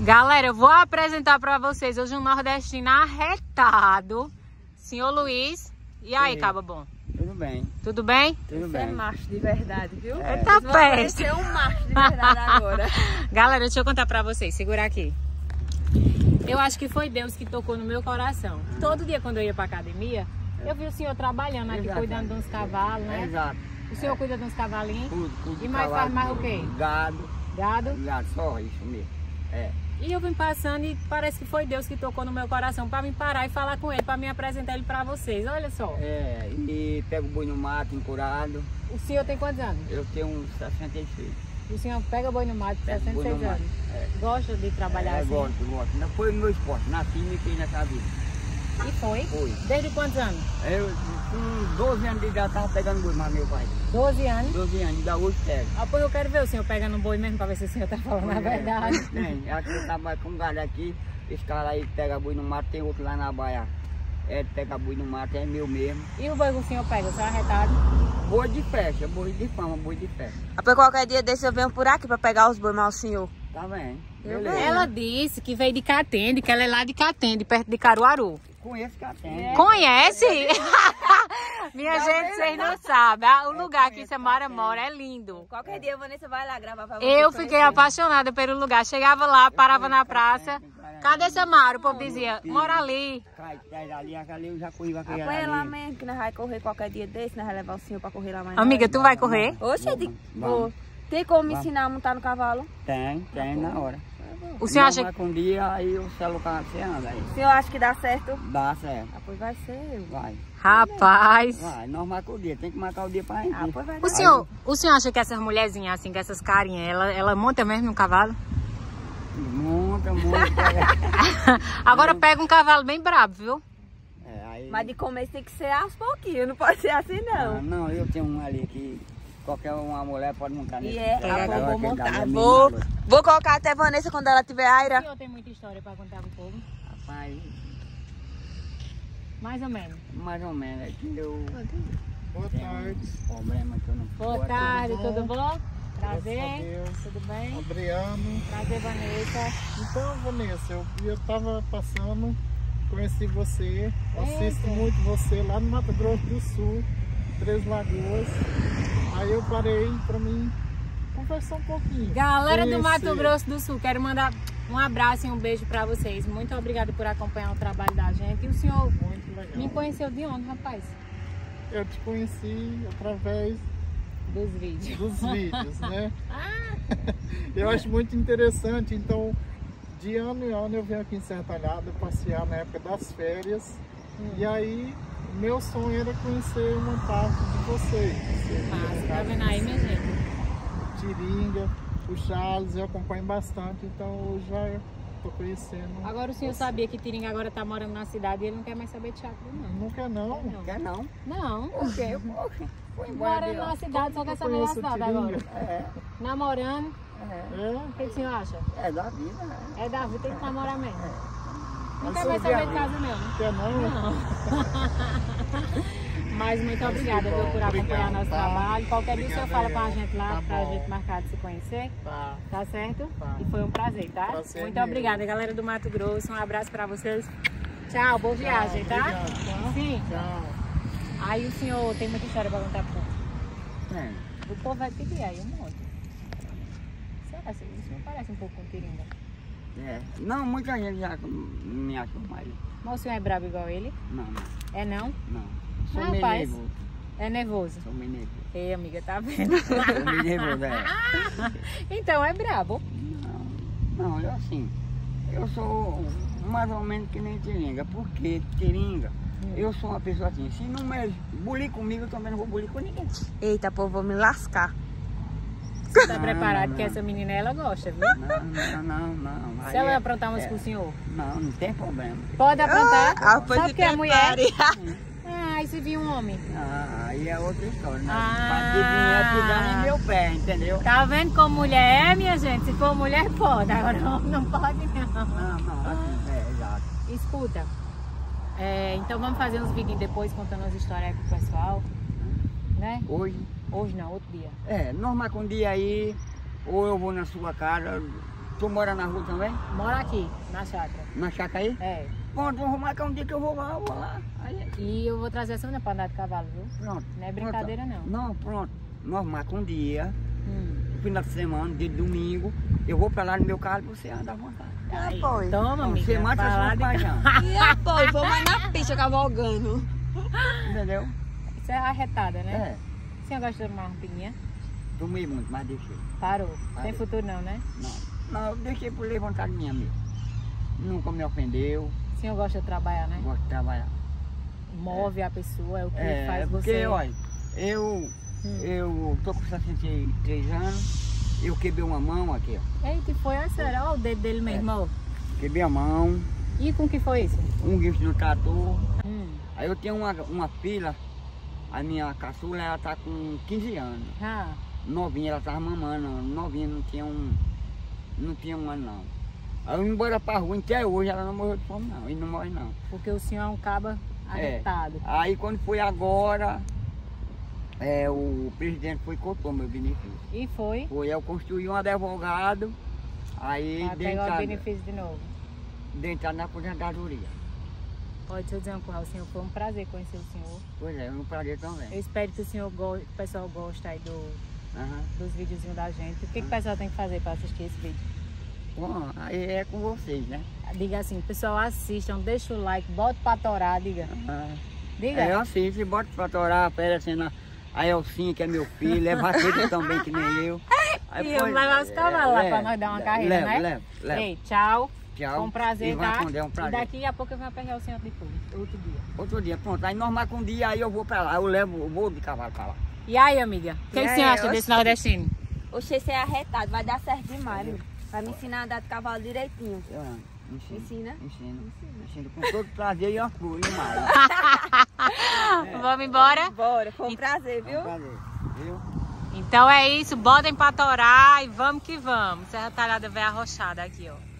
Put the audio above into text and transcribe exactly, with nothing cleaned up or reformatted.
Galera, eu vou apresentar pra vocês hoje um nordestino arretado. Senhor Luiz. E aí, Sim. Caba Bom? Tudo bem. Tudo bem? Tudo Você bem. é macho de verdade, viu? É. Tá Vocês vão peste. conhecer um macho de verdade agora. Galera, deixa eu contar pra vocês. Segura aqui. Eu acho que foi Deus que tocou no meu coração. Todo dia quando eu ia pra academia, eu vi o senhor trabalhando aqui, Exato. cuidando de uns cavalos, né? Exato. O senhor cuida de uns cavalinhos. Tudo, tudo E mais cavalo, faz mais o quê? Gado. Gado. Gado, só isso mesmo. É. E eu vim passando e parece que foi Deus que tocou no meu coração pra me parar e falar com ele, pra me apresentar ele pra vocês. Olha só. É, e pego o boi no mato, encurado. O senhor tem quantos anos? Eu tenho uns sessenta e seis. O senhor pega boi no mato, Pego sessenta e boi seis no mato. anos. É. Gosta de trabalhar É, assim? gosto, gosto. Não foi o meu esporte. Nasci e me criei nessa vida. E foi? Foi. Desde quantos anos? Eu, com doze anos de idade, tava pegando boi, mas meu pai. doze anos. doze anos, ainda hoje pego. Ah, pois eu quero ver o senhor pegando um boi mesmo pra ver se o senhor tá falando a verdade. Tem, aqui eu trabalho com galho aqui, esse cara aí pega boi no mato, tem outro lá na baia. É, pega boi no mato, é meu mesmo. E o boi que o senhor pega, o senhor é arretado? Boi de festa, boi de fama, boi de festa. Apoio qualquer dia desse eu venho por aqui pra pegar os bois, mas o senhor. Tá vendo? Eu Beleza. Ela disse que veio de Catende, que ela é lá de Catende, perto de Caruaru. Conheço que tem. Conhece? Minha gente, vocês não sabem. ah, O lugar que Samara mora é lindo. Qualquer dia a Vanessa vai lá gravar pra você. Eu fiquei apaixonada pelo lugar. Chegava lá, parava na praça. Cadê Samara? O povo dizia, mora ali. Cai, cai ali, ali eu já corri aquele Apoia lá mesmo, que nós vamos correr qualquer dia desse, nós vamos levar o senhor pra correr lá mais. Amiga, tu vai correr? Oxe, eu digo, Vamos. vou. Tem como me Vamos. ensinar a montar no cavalo? Tem, tem na hora. O senhor acha Mas com um dia aí o celular você anda aí. O senhor acha que dá certo? Dá certo. Ah, pois vai ser eu. Vai. Rapaz. Vai, nós marcamos o dia, tem que marcar o dia pra gente. Ah, pois vai O dar. senhor, o senhor acha que essas mulherzinhas, assim, que essas carinhas, ela, ela monta mesmo no cavalo? Monta, monta. Agora pega um cavalo bem brabo, viu? É, aí... Mas de começo tem que ser aos pouquinhos, não pode ser assim Ah, não. não, eu tenho um ali que qualquer uma mulher pode montar nesse. E é, cavalo, ah, vou, vou aquele montar. cavalo é Vou, meio vou colocar até a Vanessa quando ela tiver O aira. senhor tem muita história pra contar pro povo? Rapaz, Mais ou menos. mais ou menos. É que eu Boa tenho tarde. um problema que eu não Boa posso- tarde, bom? tudo bom? Graças a Prazer, Deus. tudo bem? Adriano. Prazer, Vanessa. Então, Vanessa, eu, eu tava passando, conheci você, assisto Eita. muito você lá no Mato Grosso do Sul, Três Lagoas. Aí eu parei pra mim conversar um pouquinho. Galera do Conhecer. Mato Grosso do Sul, quero mandar um abraço e um beijo pra vocês. Muito obrigada por acompanhar o trabalho da gente. E o senhor Muito legal. me conheceu de onde, rapaz? Eu te conheci através Dos vídeos. dos vídeos, né? Eu acho muito interessante, então de ano em ano eu venho aqui em Sertalhada passear na época das férias. E aí meu sonho era conhecer uma parte de vocês. Massa, tá vendo aí, minha gente? Tiringa, o Charles, eu acompanho bastante, então eu já tô conhecendo. Agora o senhor sabia que Tiringa agora tá morando na cidade e ele não quer mais saber de teatro, não. Não quer não? Não. Quer não? Não. Porque, poxa, foi embora Mora de lá. na cidade, só quer Eu saber da conheço cidade Tiringa. agora. É, Namorando. é, É? O que o senhor acha? é da vida, né? É Davi, tem que namorar mesmo. Não Mas quer mais sobre saber a- de casa, não. Não quer não? Não. Mas muito obrigada, bom, viu, por acompanhar obrigado, nosso tá? trabalho. Qualquer dia o senhor Obrigado fala com a aí, gente lá tá pra bom. gente marcar de se conhecer. Tá. Tá certo? Tá. E foi um prazer, tá? Prazer muito meu. obrigada, galera do Mato Grosso. Um abraço pra vocês. Tchau, boa viagem, tá? Obrigado, tá? Sim. Tchau. Aí o senhor tem muita história pra contar pro povo. É. O povo vai pedir aí um monte. Será que o senhor parece um pouco com Tiringa? É. Não, muita gente já me achou mais. Mas o senhor é brabo igual ele? Não, não, É não? não. Sou Rapaz. meio nervoso. É nervoso? Sou meio nervoso. Ei, amiga, tá vendo? Sou meio nervoso, é. Então é brabo. Não, não, eu assim, eu sou mais ou menos que nem Tiringa. Porque Tiringa, eu sou uma pessoa assim, se não me bulir comigo, eu também não vou bulir com ninguém. Eita, pô, vou me lascar. Você tá Não, preparado? não, Que não. essa menina, ela gosta, viu? Não, não, não, não. Se Aí ela é- aprontar umas é, com o senhor, Não, não tem problema. pode aprontar. Ah, pois Só se porque é mulher. prepare. Ah, e se vir um homem? Ah, aí é outra história, né? Ah. Pra que vinha pisar em meu pé, entendeu? Tá vendo como mulher é, minha gente? Se for mulher, pode. Agora homem não pode, não. Não, não, assim, é, exato. Escuta, é, então vamos fazer uns vídeos depois contando as histórias aí pro pessoal, né? Hoje, Hoje não, outro dia. é, normal com um dia aí, ou eu vou na sua casa, Tu mora na rua também? Moro aqui, na chácara. Na chácara aí? É. Pronto, vamos marcar um dia que eu vou lá, eu vou lá. Aí, E eu vou trazer a Sônia pra andar de cavalo, viu? pronto. Não é brincadeira, Pronto. não. Não, pronto. Nós marcamos um dia, Hum. no final de semana, dia de domingo, eu vou pra lá no meu carro e você anda à vontade. E apoio? Toma, Não, amiga. você mata pra lá seu de- paixão. E apoio? Vou mais na pista cavalgando. Entendeu? Isso é arretada, né? É. O senhor gosta de tomar uma pinguinha? Tomei muito, mas deixei. Parou. Tem Parei. futuro não, né? Não, não, eu deixei por levantar minha mesmo. Nunca me ofendeu, O senhor gosta de trabalhar, né? gosto de trabalhar. Move a pessoa, é o que É, faz porque, você... olha, eu, Hum. eu tô com sessenta e três anos, eu quebrei uma mão aqui, ó. Eita, e foi a sério, olha o dedo dele mesmo, ó. Quebrei a mão, E com que foi isso? um guincho no trator. Hum. Aí eu tenho uma, uma filha, a minha caçula, ela tá com quinze anos. Ah, Novinha, ela tava mamando, novinha, não tinha um, não tinha um ano não. Aí eu ia embora pra rua, até hoje ela não morreu de fome não, e não morre não. porque o senhor é um caba arretado. Aí quando foi agora, é, o presidente foi e cortou meu benefício. E foi Foi, eu construí um advogado, aí pra dei pegar o entrada, benefício de novo. dei entrada na aposentadoria. Pode eu dizer uma coisa, o senhor, foi um prazer conhecer o senhor. Pois é, eu não paguei Eu também. espero que o senhor go... o pessoal goste aí do... Aham. dos videozinhos da gente. O que, que o pessoal tem que fazer para assistir esse vídeo? Bom, aí é com vocês, né? Diga assim, pessoal, assistam, deixa o like, bota pra torar, diga. Ah, Diga. é, eu assisto e boto pra torar, oferecendo a Elcinha, que é meu filho, leva ele também, que nem eu. Aí, E eu pois, levar os cavalos lá pra nós dar uma le- carreira, levo, né? Levo, levo. Ei, tchau. Tchau. Foi um prazer, E vai tá? com Deus, é um E prazer. daqui a pouco eu vou pegar o senhor depois, outro dia. Outro dia, pronto. Aí nós marcamos um dia, aí eu vou pra lá. Eu levo, eu vou de cavalo pra lá. E aí, amiga? O que, que E o senhor aí, acha eu desse acho- nordestino? Oxe, esse é arretado, vai dar certo demais, meu. Vai me ensinar a andar de cavalo direitinho. Eu amo. Ensino. Ensina? Ensino. Ensino com todo prazer e orgulho mais. Vamos embora? Bora, foi um prazer, É um viu? prazer. Viu? Então é isso, botem pra torar e vamos que vamos. Serra Talhada Véia Arrochada aqui, ó.